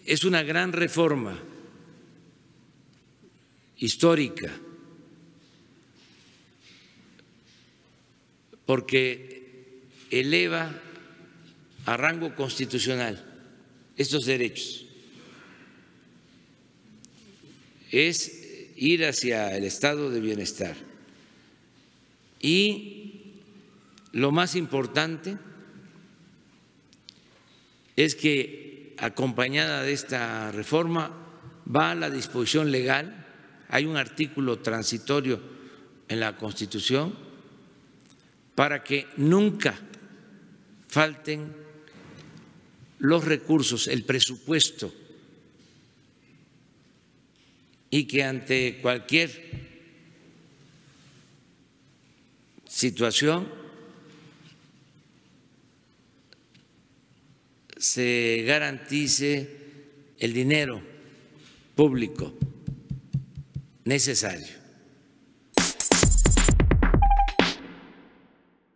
Es una gran reforma histórica, porque eleva a rango constitucional estos derechos. Es ir hacia el estado de bienestar. Y lo más importante es que, acompañada de esta reforma, va la disposición legal. Hay un artículo transitorio en la Constitución para que nunca falten los recursos, el presupuesto, y que ante cualquier situación se garantice el dinero público necesario.